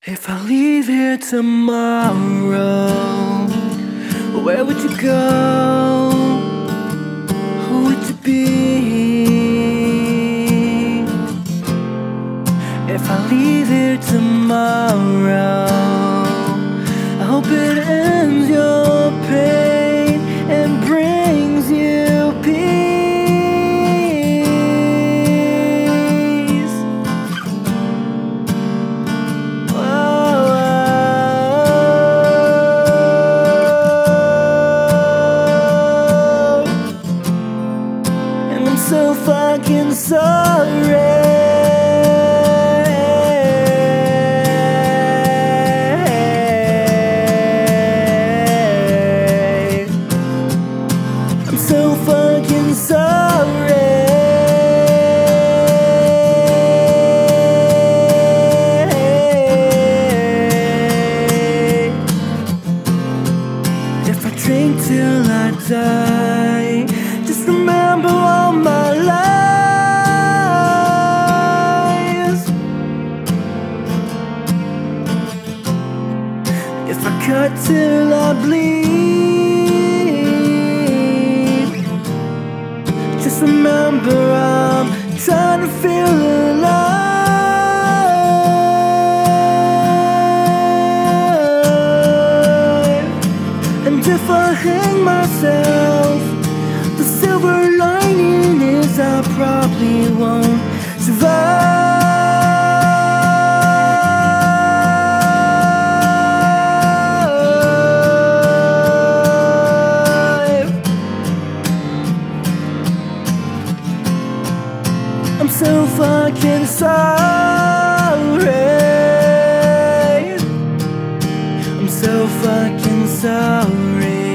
If I leave here tomorrow, where would you go? Who would you be? If I leave here tomorrow, I hope it ends your pain and brings you peace. I'm so fucking sorry. I'm so fucking sorry. If I drink till I die, just remember all my lies. If I cut till I bleed, just remember I'm trying to feel alive. And if I hang myself, the silver lining is I probably won't survive. I'm so fucking sorry. I'm so fucking sorry.